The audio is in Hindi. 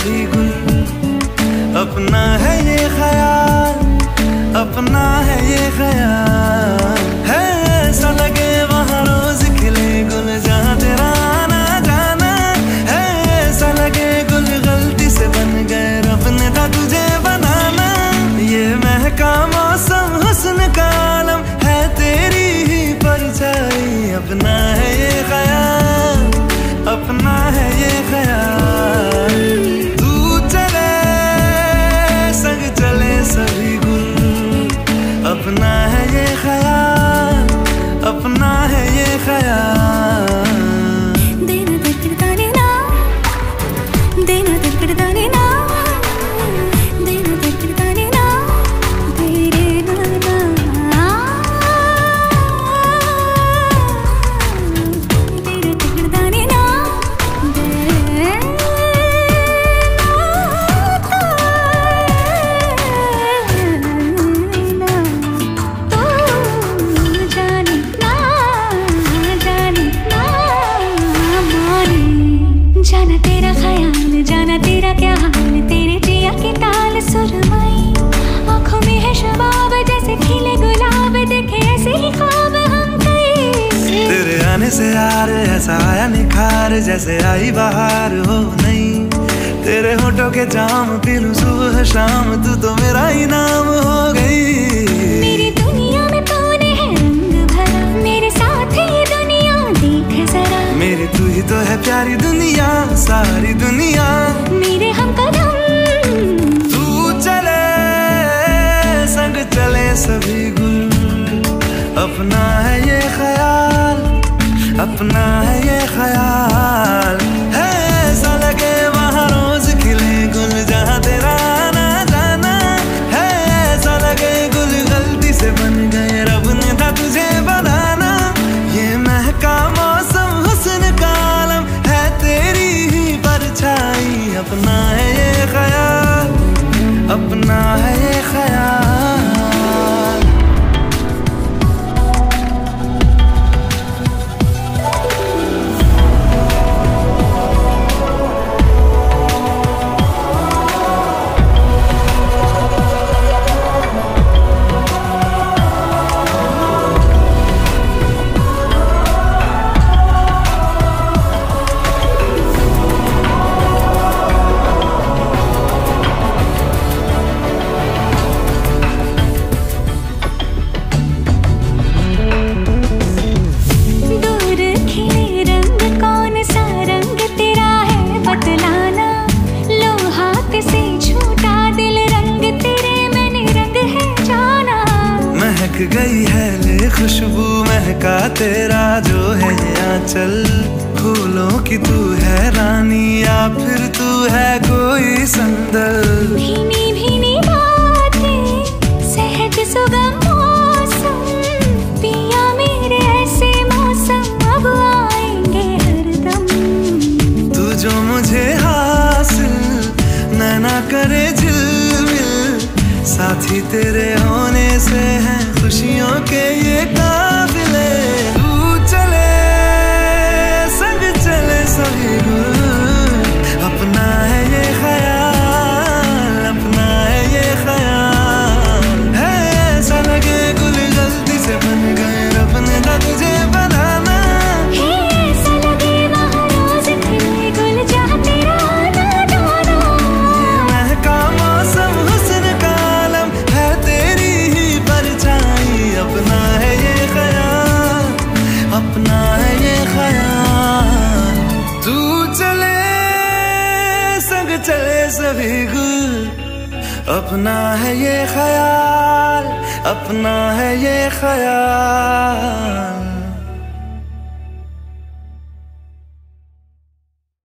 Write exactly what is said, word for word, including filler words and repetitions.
सभी गुल। अपना है ये ख्याल, अपना है ये ख्याल, है ऐसा लगे वहाँ रोज खिले गुल जहाँ तेरा आना जाना। है ऐसा लगे गुल गलती से बन गए, रब ने था तुझे बनाना। ये महका मौसम हुस्न का आलम है तेरी ही परछाई। अपना है ये ख्याल, अपना है ये ख्याल। तू चले संग चले सभी गुल। अपना है ये ख्याल, अपना है ये ख्याल। देना दिल करदाने ना, देना दिल करदाने ना, देना दिल करदाने ना, तेरे नाना। देना दिल करदाने ना, देना तो जाने ना, जाने ना माने। जाना तेरा ख्याल, जाना तेरा क्या हाल, तेरे जिया की ताल सुरमई। आँखों में है शबाब जैसे खिले गुलाब, देखे ऐसे ही ख्वाब हम कई। तेरे आने से यार ऐसा आया निखार, जैसे आई बाहर हो नहीं। तेरे होठों के जाम पी लूं सुबह शाम, तू तो मेरा ही नाम हो गई। मेरी दुनिया में तूने है रंग भरा, मेरे साथ ये दुनिया देख जरा। मेरी तू ही तो है प्यारी दुनिया, सारी दुनिया मेरे हम कदम। तू चले संग चले सभी गुल। अपना है ये ख्याल, अपना है ये ख्याल, है ऐसा लगे वहाँ रोज खिले गुल जहाँ तेरा आना जाना। है ऐसा लगे गुल गलती से बन गए, रब ने था तुझे बनाना। ये महका मौसम हुस्न का आलम है तेरी ही परछाई। अपना है ये ख्याल, अपना है ये ख्याल। दूर खिले रंग कौन सा रंग तेरा है बतलाना। लो हाथ से छूटा दिल रंग तेरे मैंने रंग है जाना। महक गई है ले खुशबू महका तेरा जो है ये आंचल। फूलों की तू है रानी या फिर तू है कोई संदल। भीनी भीनी बातें सहज सुगम मौसम, पिया मेरे ऐसे मौसम अब आएंगे हरदम। तू जो मुझे हासिल नैना करे झिलमिल, साथी तेरे होने से है खुशियों के ये काफिले। तू चले संग चले सभी गुल। अपना है ये ख्याल, अपना है ये ख्याल, है ऐसा लगे गुल गलती से बन गए, रब ने था तुझे बनाना। हे ऐसा लगे वहाँ रोज खिले गुल जहाँ तेरा आना जाना। ये महका मौसम हुस्न का आलम है तेरी ही परछाई। अपना है ये ख्याल, अपना है ये ख्याल। तू चले संग चले सभी गुल। अपना है ये ख्याल, अपना है ये ख्याल।